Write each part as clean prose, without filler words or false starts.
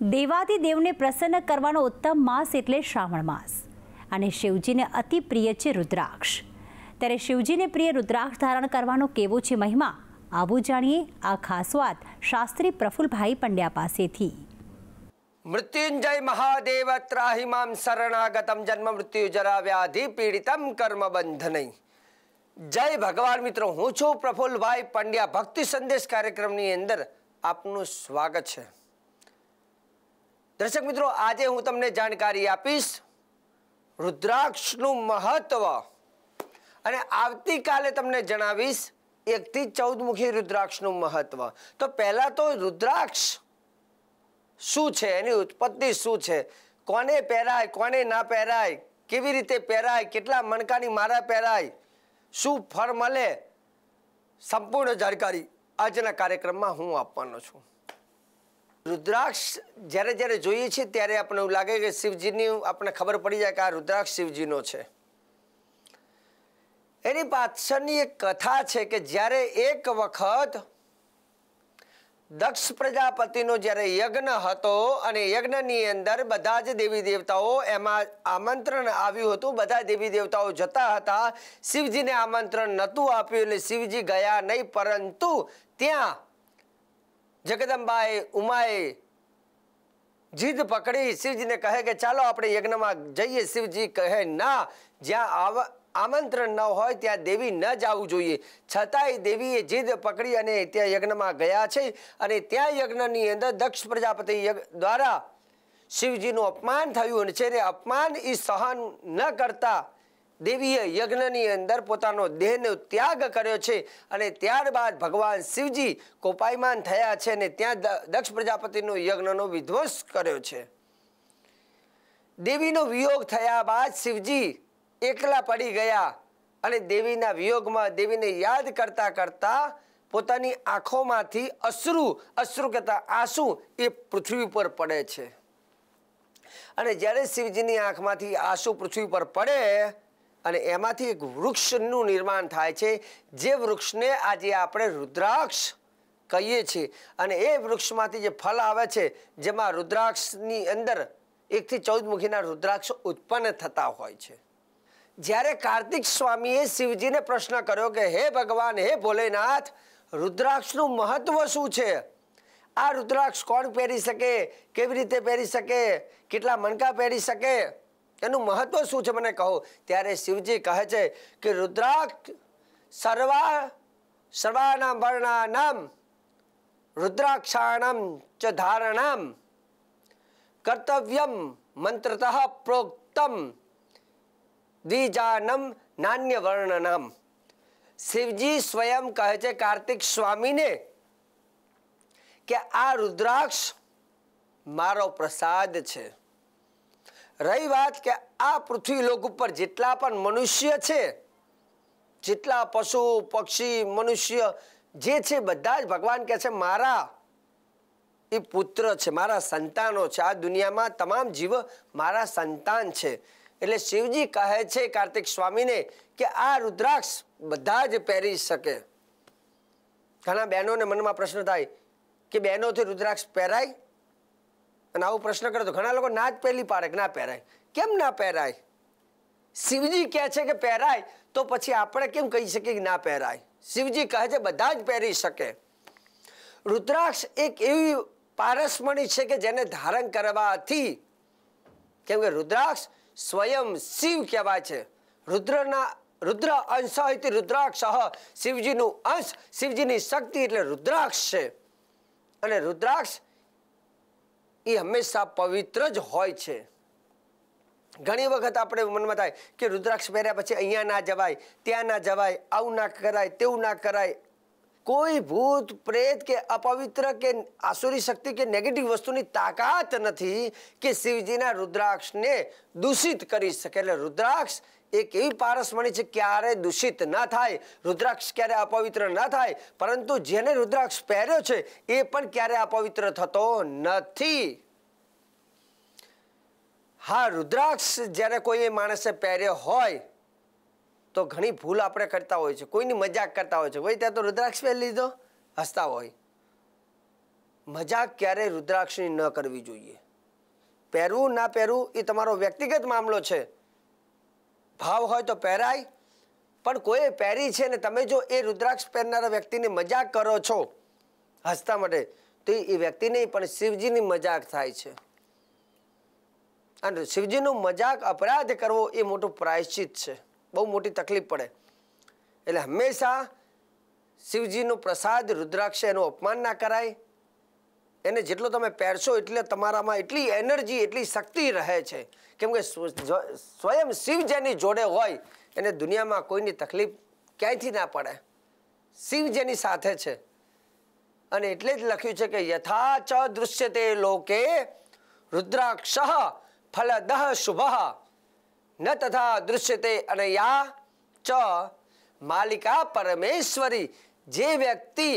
દેવાદિદેવને પ્રસન્ન કરવાનો ઉત્તમ માસ એટલે શ્રાવણ માસ અને શિવજીને અતિ પ્રિય છે રુદ્રાક્ષ। ત્યારે શિવજીને પ્રિય રુદ્રાક્ષ ધારણ કરવાનો કેવો છે મહિમા, આવું જાણીએ આ ખાસ વાત શાસ્ત્રી પ્રફુલભાઈ પંડ્યા પાસેથી। મૃત્યુંજય મહાદેવ ત્રાહિ મામ શરણાગતમ જન્મ મૃત્યુ જરા વ્યાધિ પીડિતમ કર્મ બંધનૈ। જય ભગવાન મિત્રો, હું છું પ્રફુલભાઈ પંડ્યા। ભક્તિ સંદેશ કાર્યક્રમની અંદર આપનું સ્વાગત છે। દર્શક મિત્રો, આજે હું તમને જાણકારી આપીશ રુદ્રાક્ષનું મહત્વ અને આવતીકાલે તમને જણાવીશ 1 થી 14 મુખી રુદ્રાક્ષનું મહત્વ। તો પહેલા તો રુદ્રાક્ષ શું છે, એની ઉત્પત્તિ શું છે, કોને પહેરાય કોને ના પહેરાય, કેવી રીતે પહેરાય, કેટલા મણકાની માળા પહેરાય, શું ફળ મળે, સંપૂર્ણ જાણકારી આજના કાર્યક્રમમાં હું આપવાનો છું। રુદ્રાક્ષ જ્યારે જ્યારે જોઈએ છીએ ત્યારે આપણને એવું લાગે કે શિવજીની આપણને ખબર પડી જાય કે આ રુદ્રાક્ષ શિવજીનો છે। એની પાછળની એક કથા છે કે જ્યારે એક વખત દક્ષ પ્રજાપતિનો જ્યારે યજ્ઞ હતો અને યજ્ઞની અંદર બધા જ દેવી દેવતાઓ એમાં આમંત્રણ આવ્યું હતું, બધા દેવી દેવતાઓ જતા હતા। શિવજીને આમંત્રણ નહોતું આપ્યું એટલે શિવજી ગયા નહીં, પરંતુ ત્યાં જગદંબાએ ઉમાએ જીદ પકડી શિવજીને કહે કે ચાલો આપણે યજ્ઞમાં જઈએ। શિવજી કહે ના, જ્યાં આમંત્રણ ન હોય ત્યાં દેવી ન જવું જોઈએ, છતાંય દેવીએ જીદ પકડી અને ત્યાં યજ્ઞમાં ગયા છે અને ત્યાં યજ્ઞની અંદર દક્ષ પ્રજાપતિ દ્વારા શિવજીનું અપમાન થયું છે અને અપમાન એ સહન ન કરતા દેવીએ યજ્ઞની અંદર પોતાનો દેહનો ત્યાગ કર્યો છે અને ત્યારબાદ ભગવાન શિવજી કોપાયમાન થયા છે અને ત્યાં દક્ષ પ્રજાપતિનો યજ્ઞનો વિધ્વંસ કર્યો છે। દેવીનો વિયોગ થયા બાદ શિવજી એકલા પડી ગયા અને દેવીના વિયોગમાં દેવીને યાદ કરતા કરતા પોતાની આંખોમાંથી અશ્રુ કહેતા આંસુ એ પૃથ્વી પર પડે છે અને જ્યારે શિવજીની આંખમાંથી આંસુ પૃથ્વી પર પડે અને એમાંથી એક વૃક્ષનું નિર્માણ થાય છે, જે વૃક્ષને આજે આપણે રુદ્રાક્ષ કહીએ છીએ અને એ વૃક્ષમાંથી જે ફળ આવે છે જેમાં રુદ્રાક્ષની અંદર 1 થી 14 મુખીના રુદ્રાક્ષ ઉત્પન્ન થતા હોય છે। જ્યારે કાર્તિક સ્વામીએ શિવજીને પ્રશ્ન કર્યો કે હે ભગવાન, હે ભોલેનાથ, રુદ્રાક્ષનું મહત્વ શું છે? આ રુદ્રાક્ષ કોણ પહેરી શકે, કેવી રીતે પહેરી શકે, કેટલા મણકા પહેરી શકે, એનું મહત્વ શું છે મને કહો। ત્યારે શિવજી કહે છે કે રુદ્રાક્ષ સર્વાનામ વર્ણાનામ રુદ્રાક્ષાણામ ચ ધારણામ કર્તવ્યમ મંત્રતઃ પ્રોક્તમ દ્વિજાનમ નાન્ય વર્ણનામ। શિવજી સ્વયં કહે છે કાર્તિક સ્વામીને કે આ રુદ્રાક્ષ મારો પ્રસાદ છે। રહી વાત કે આ પૃથ્વી લોક ઉપર જેટલા પણ મનુષ્ય છે, જેટલા પશુ પક્ષી મનુષ્ય જે છે બધા જ ભગવાન કહે છે મારા એ પુત્ર છે, મારા સંતાનો છે, આ દુનિયામાં તમામ જીવ મારા સંતાન છે। એટલે શિવજી કહે છે કાર્તિક સ્વામીને કે આ રુદ્રાક્ષ બધા જ પહેરી શકે। ઘણા બહેનોને મનમાં પ્રશ્ન થાય કે બહેનોથી રુદ્રાક્ષ પહેરાય, અને આવો પ્રશ્ન કરે તો ઘણા લોકો ના જ પહેલી પાડે કે ના પહેરાય। કેમ ના પહેરાય? શિવજી કહે છે કે પહેરાય, તો પછી આપણે કેમ કહી શકીએ કે ના પહેરાય? શિવજી કહે છે બધા જ પહેરી શકે। રુદ્રાક્ષ એક એવી પારસમણી છે કે જેને ધારણ કરવાથી, કેમ કે રુદ્રાક્ષ સ્વયં શિવ કહેવાય છે। રુદ્ર અંશ એટલે રુદ્રાક્ષ, શિવજીનું અંશ, શિવજીની શક્તિ એટલે રુદ્રાક્ષ છે અને રુદ્રાક્ષ એ હંમેશા પવિત્ર જ હોય છે। ઘણી વખત આપણે મનમાં થાય કે રુદ્રાક્ષ પહેર્યા પછી અહીંયા ના જવાય, ત્યાં ના જવાય, આવું ના કરાય, તેવું ના કરાય। કોઈ ભૂત પ્રેત કે અપવિત્ર કે આસુરી શક્તિ કે નેગેટિવ વસ્તુની તાકાત નથી કે શિવજીના રુદ્રાક્ષને દૂષિત કરી શકે। એટલે રુદ્રાક્ષ એક એવી પારસમણી છે ક્યારે દૂષિત ના થાય, રુદ્રાક્ષ ક્યારે અપવિત્ર ના થાય, પરંતુ જેને રુદ્રાક્ષ પહેર્યો છે એ પણ ક્યારે અપવિત્ર થતો નથી। હા, રુદ્રાક્ષ જ્યારે કોઈ માણસે પહેર્યો હોય તો ઘણી ભૂલ આપણે કરતા હોય છે, કોઈની મજાક કરતા હોય છે, ભાઈ ત્યાં તો રુદ્રાક્ષ પહેરી લીધો, હસતા હોય। મજાક ક્યારેય રુદ્રાક્ષની ન કરવી જોઈએ. પહેરવું ના પહેરવું એ તમારો વ્યક્તિગત મામલો છે. ભાવ હોય તો પહેરાય, પણ કોઈ પહેરી છે ને તમે જો એ રુદ્રાક્ષ પહેરનારા વ્યક્તિને મજાક કરો છો હસતા માટે, તો એ વ્યક્તિ નહીં પણ શિવજીની મજાક થાય છે. અને શિવજીનો મજાક અપરાધ કરવો એ મોટું પ્રાયશ્ચિત છે, બહુ મોટી તકલીફ પડે. એટલે હંમેશા શિવજીનો પ્રસાદ રુદ્રાક્ષ એનું અપમાન ના કરાય. એને જેટલો તમે પહેરશો એટલે તમારામાં એટલી એનર્જી એટલી શક્તિ રહે છે, કેમ કે સ્વયં શિવ જેની જોડે હોય એને દુનિયામાં કોઈની તકલીફ ક્યાંયથી ના પડે. શિવ જેની સાથે છે. અને એટલે જ લખ્યું છે કે યથા ચ દૃશ્યતે લોકે રુદ્રાક્ષ ફલદઃ શુભઃ ન તથા દૃશ્યતે અનયા ચ માલિકા પરમેશ્વરી. જે વ્યક્તિ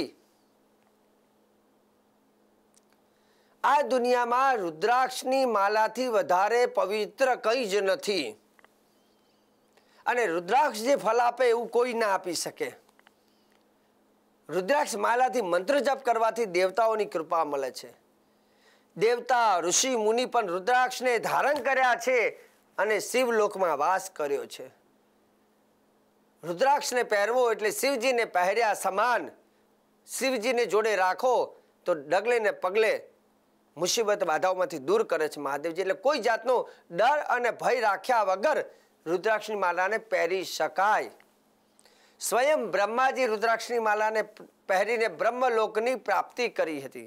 આ દુનિયામાં રુદ્રાક્ષની માલાથી વધારે પવિત્ર કંઈ જ નથી, અને રુદ્રાક્ષ જે ફલ આપે એવું કોઈ ના આપી શકે. રુદ્રાક્ષ માલાથી મંત્ર જપ કરવાથી દેવતાઓની કૃપા મળે છે. દેવતા ઋષિ મુનિ પણ રુદ્રાક્ષને ધારણ કર્યા છે અને શિવલોકમાં વાસ કર્યો છે. રુદ્રાક્ષને પહેરવો એટલે શિવજીને પહેર્યા સમાન. શિવજીને જોડે રાખો તો ડગલે ને પગલે મુસીબત બાધાઓમાંથી દૂર કરે છે મહાદેવજી. એટલે કોઈ જાતનો ડર અને ભય રાખ્યા વગર રુદ્રાક્ષની માલાને પહેરી શકાય. સ્વયં બ્રહ્માજી રુદ્રાક્ષની માલાને પહેરીને બ્રહ્મલોકની પ્રાપ્તિ કરી હતી.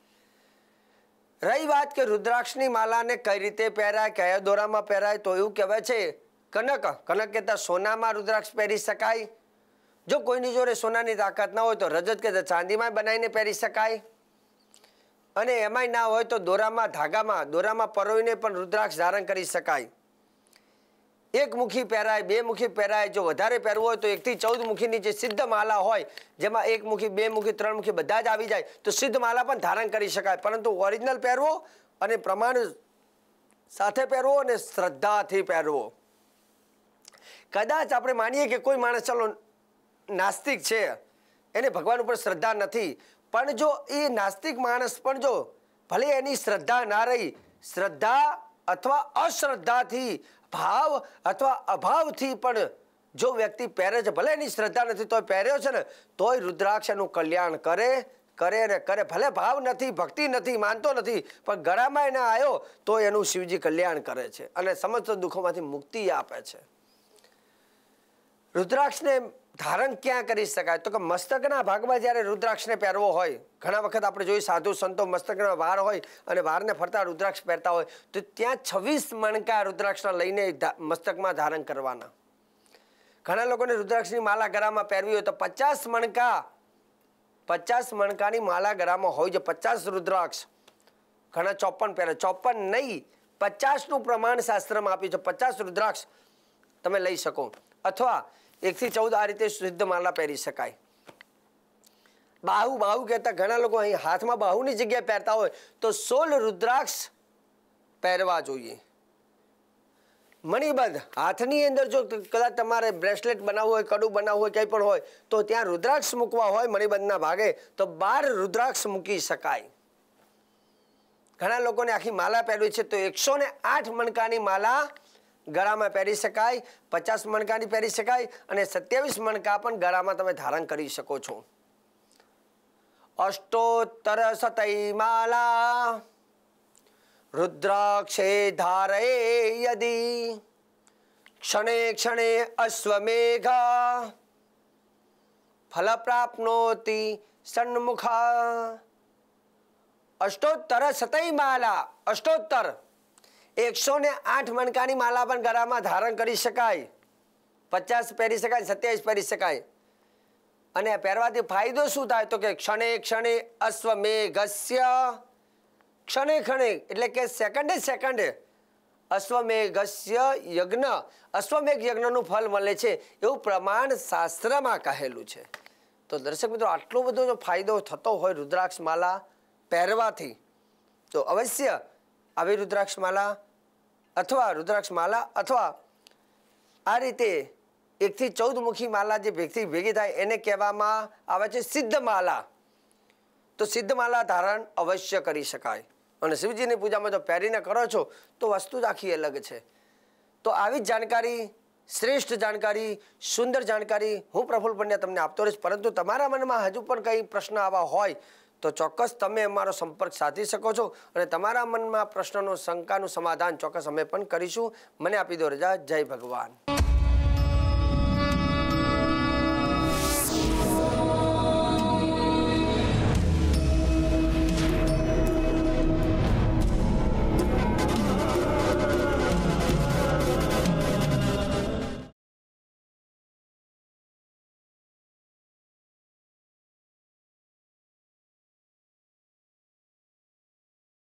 રહી વાત કે રુદ્રાક્ષની માલાને કઈ રીતે પહેરાય, કયા દોરામાં પહેરાય, તો એવું કહેવાય છે કનક કહેતા સોનામાં રુદ્રાક્ષ પહેરી શકાય. જો કોઈની જોડે સોનાની તાકાત ના હોય તો રજત કે ચાંદીમાં બનાવીને પહેરી શકાય. અને એમાંય ના હોય તો દોરામાં દોરામાં પરોવીને પણ રુદ્રાક્ષ ધારણ કરી શકાય. એક મુખી પહેરાય, બે મુખી પહેરાય. જો વધારે પહેરવું હોય તો 1 થી 14 મુખીની જે સિદ્ધ માલા હોય, જેમાં 1 મુખી, 2 મુખી, 3 મુખી બધા જ આવી જાય, તો સિદ્ધ માલા પણ ધારણ કરી શકાય. પરંતુ ઓરિજિનલ પહેરવો અને પ્રમાણ સાથે પહેરવો અને શ્રદ્ધાથી પહેરવો. કદાચ આપણે માનીએ કે કોઈ માણસ ચલો નાસ્તિક છે, એને ભગવાન ઉપર શ્રદ્ધા નથી, પણ જો એ નાસ્તિક માણસ પણ જો ભલે એની શ્રદ્ધા ના રહી, શ્રદ્ધા અથવા અશ્રદ્ધાથી, ભાવ અથવા અભાવથી પણ જો વ્યક્તિ પહેરે છે, ભલે એની શ્રદ્ધા નથી તોય પહેર્યો છે ને, તોય રુદ્રાક્ષ એનું કલ્યાણ કરે અને કરે. ભલે ભાવ નથી, ભક્તિ નથી, માનતો નથી, પણ ગળામાં એને આવ્યો તો એનું શિવજી કલ્યાણ કરે છે અને સમસ્ત દુઃખોમાંથી મુક્તિ આપે છે. રુદ્રાક્ષને ધારણ ક્યાં કરી શકાય? તો કે મસ્તકના ભાગમાં જ્યારે રુદ્રાક્ષને પહેરવો હોય, ઘણા વખત આપણે જોઈએ સાધુ સંતો મસ્તકના વાર હોય અને વારને ફરતા રુદ્રાક્ષ પહેરતા હોય, તો ત્યાં 26 મણકા રુદ્રાક્ષના લઈને મસ્તકમાં ધારણ કરવાના. ઘણા લોકોને રુદ્રાક્ષની માલા ગળામાં પહેરવી હોય તો 50 મણકાની માલા ગળામાં હોય છે. 50 રુદ્રાક્ષ. ઘણા 54 પહેરે, 54 નહીં, 50નું પ્રમાણ શાસ્ત્રમાં આપ્યું છે. 50 રુદ્રાક્ષ તમે લઈ શકો, અથવા 1 થી 14 આ રીતે શુદ્ધ માલા પહેરી શકાય. બાહુ કહેતા ઘણા લોકો અહીં હાથમાં બાહુની જગ્યાએ પહેરતા હોય તો 16 રુદ્રાક્ષ પહેરવા જોઈએ. મણિબંધ હાથની અંદર જો કદાચ તમારે બ્રેસલેટ બનાવવું હોય, કડું બનાવવું હોય, કંઈ પણ હોય, તો ત્યાં રુદ્રાક્ષ મૂકવા હોય મણિબંધના ભાગે તો 12 રુદ્રાક્ષ મૂકી શકાય. ઘણા લોકોને આખી માલા પહેરવી છે તો 108 મણકાની માલા ગળામાં પહેરી શકાય, 50 મણકાની પહેરી શકાય અને 27 મણકા પણ ગળામાં તમે ધારણ કરી શકો છો. અષ્ટોત્તર શતૈ માલા રુદ્રાક્ષે ધારયે યદી ક્ષણે ક્ષણે અશ્વમેઘા ફલ પ્રાપ્નોતિ સન્મુખા. અષ્ટોત્તર શતૈ માલા, અષ્ટોત્તર 108 મણકાની માલા પણ ગળામાં ધારણ કરી શકાય. 50 પહેરી શકાય, 27 પહેરી શકાય. અને પહેરવાથી ફાયદો શું થાય? તો કે ક્ષણે ક્ષણે અશ્વમેઘસ્ય, ક્ષણે ક્ષણે એટલે કે સેકન્ડે અશ્વમેઘસ્ય યજ્ઞ, અશ્વમેઘ યજ્ઞનું ફલ મળે છે એવું પ્રમાણ શાસ્ત્રમાં કહેલું છે. તો દર્શક મિત્રો, આટલો બધો જો ફાયદો થતો હોય રુદ્રાક્ષ માલા પહેરવાથી, તો અવશ્ય આવી રુદ્રાક્ષ માલા અથવા આ રીતે 1 થી 14 મુખી માલા જે ભેગી થાય એને કહેવામાં આવે છે સિદ્ધ માલા. તો સિદ્ધમાલા ધારણ અવશ્ય કરી શકાય. અને શિવજીની પૂજામાં જો પહેરીને કરો છો તો વસ્તુ જ આખી અલગ છે. તો આવી જ જાણકારી, શ્રેષ્ઠ જાણકારી, સુંદર જાણકારી હું પ્રફુલ્લ પંડ્યા તમને આપતો રહીશ. પરંતુ તમારા મનમાં હજુ પણ કંઈ પ્રશ્ન આવા હોય તો ચોક્કસ તમે અમારો સંપર્ક સાધી શકો છો અને તમારા મનમાં પ્રશ્નનો, શંકાનું સમાધાન ચોક્કસ અમે પણ કરીશું. મને આપી દો રજા. જય ભગવાન.